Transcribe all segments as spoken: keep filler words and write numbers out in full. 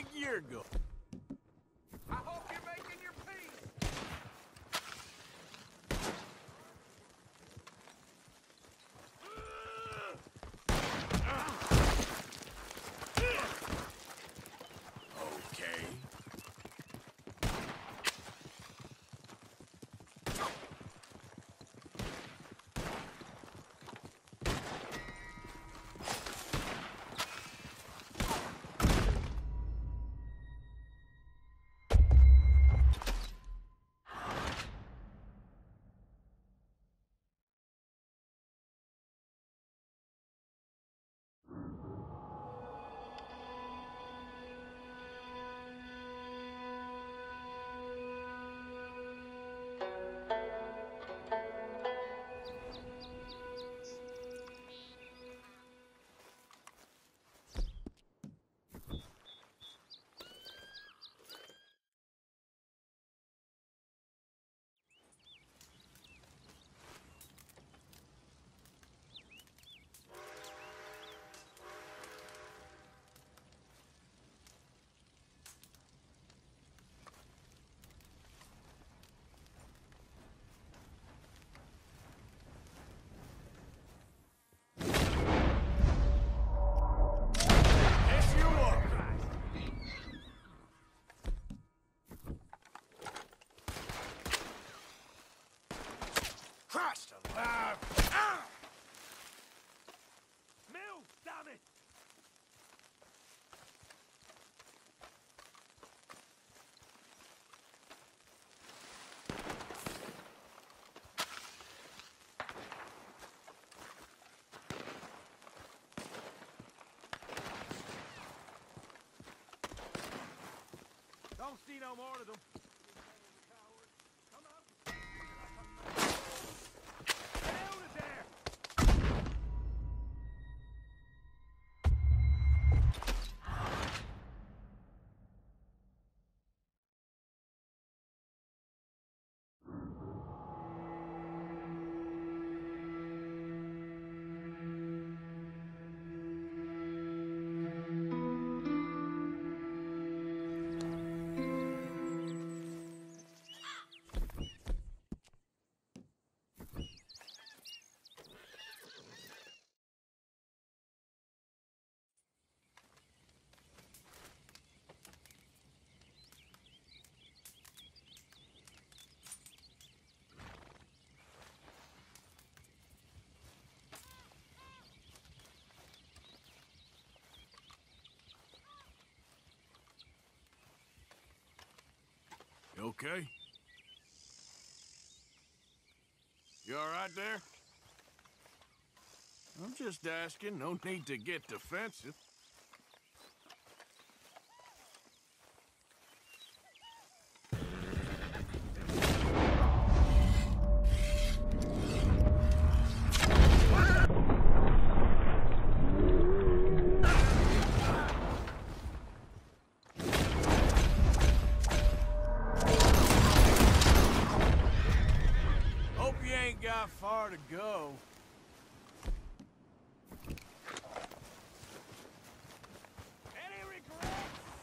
a year ago. I hope you're making your peace. Okay. Christ alive! Ah! Move, damn it! Don't see no more of them. Come on. Get out of there! You okay? You all right there? I'm just asking. No need to get defensive. Hope you ain't got far to go. Any regrets?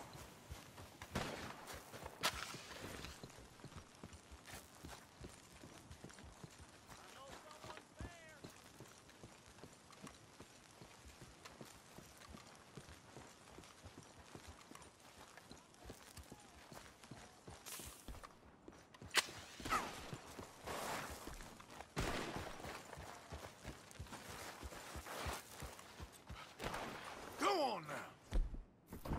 I know someone's there. Go on now.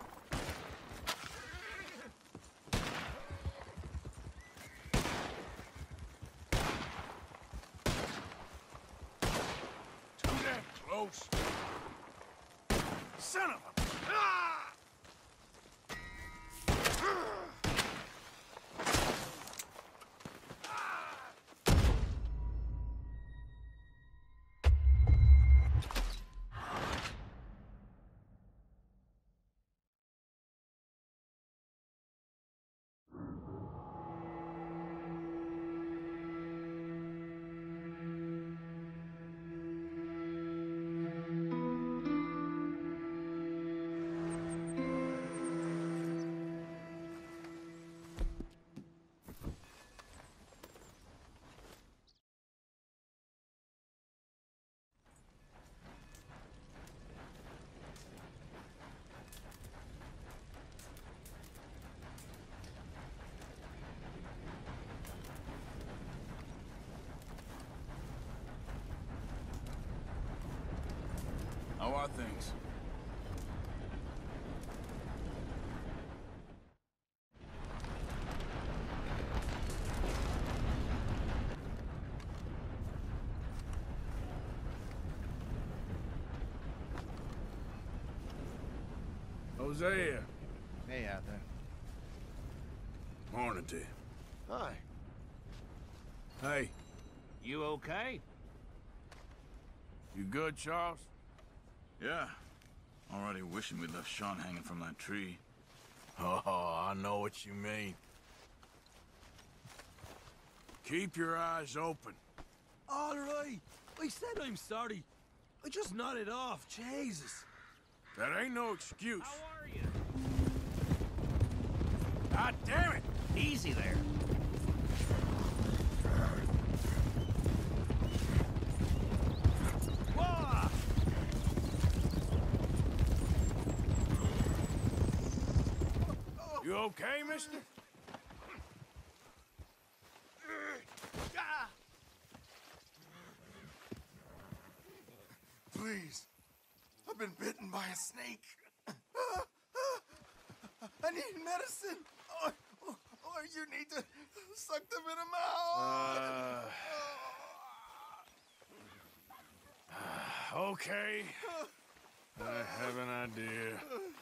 Too damn close. Son of a... Ah! How are things? Hosea. Hey, out there. Morning to you. Hi. Hey, You okay? you good, Charles? Yeah. Already wishing we'd left Sean hanging from that tree. Oh, I know what you mean. Keep your eyes open. All right. I said I'm sorry. I just nodded off. Jesus. That ain't no excuse. How are you? God damn it! Easy there. Whoa! You okay, mister? Please. I've been bitten by a snake. I need medicine. Or, or, or you need to suck the venom out. Uh, okay. I have an idea.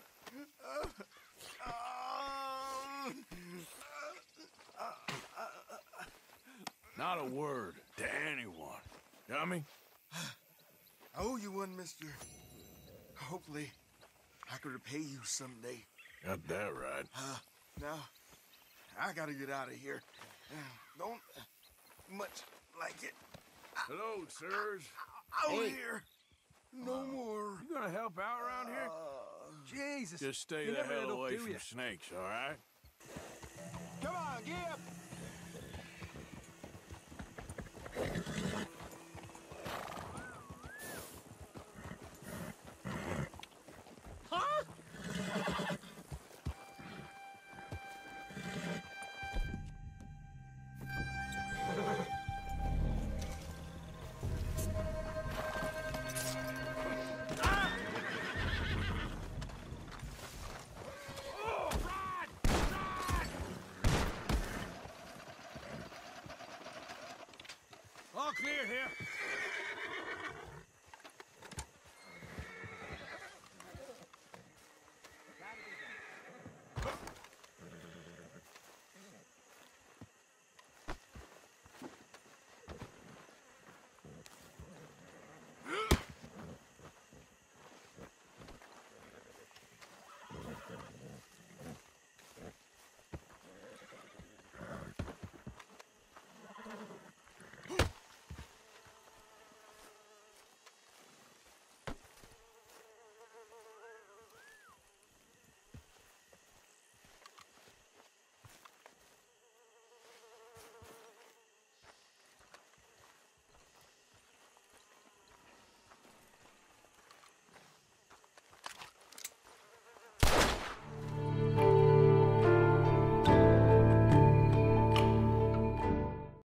Not a word to anyone. Got me? I owe you one, mister. Hopefully, I can repay you someday. Got that right. Uh, now, I gotta get out of here. Uh, Don't much like it. Hello, sirs. Out Hey. here. No more. You gonna help out around here? Uh, Jesus. Just stay You the never hell end up, away do from ya? snakes, all right? Come on, get up.